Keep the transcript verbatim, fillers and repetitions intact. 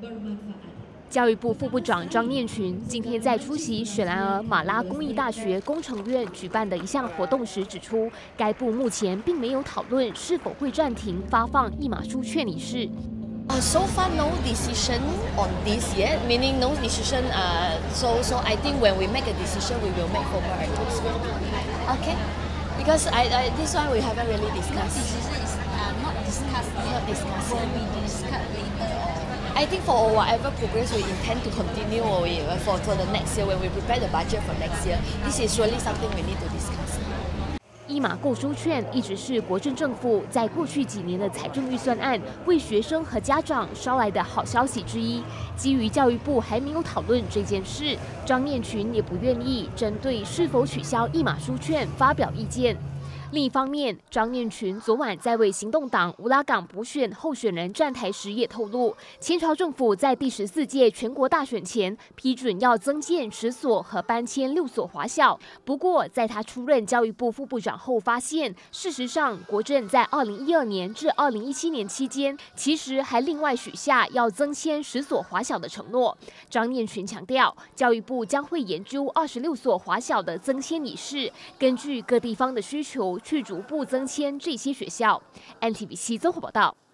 教育部副部长张念群今天在出席雪兰莪马拉公益大学工程院举办的一项活动时指出，该部目前并没有讨论是否会暂停发放一码书券一事。 Uh, so far, no decision on this yet. Meaning, no decision. Uh, so, so I think when we make a decision, we will make formal announcement. Okay. Because I, I, this one we haven't really discussed. Decision is uh, not discussed. Not discussed. Will be discussed later. I think for whatever progress we intend to continue or we, for for the next year when we prepare the budget for next year, this is really something we need to discuss. 一码购书券一直是国政政府在过去几年的财政预算案为学生和家长捎来的好消息之一。基于教育部还没有讨论这件事，张念群也不愿意针对是否取消一码书券发表意见。 另一方面，张念群昨晚在为行动党乌拉港补选候选人站台时也透露，前朝政府在第十四届全国大选前批准要增建十所和搬迁六所华小。不过，在他出任教育部副部长后，发现事实上国政在二零一二年至二零一七年期间，其实还另外许下要增迁十所华小的承诺。张念群强调，教育部将会研究二十六所华小的增迁一事，根据各地方的需求。 去逐步增迁这些学校。N T V C 综合报道。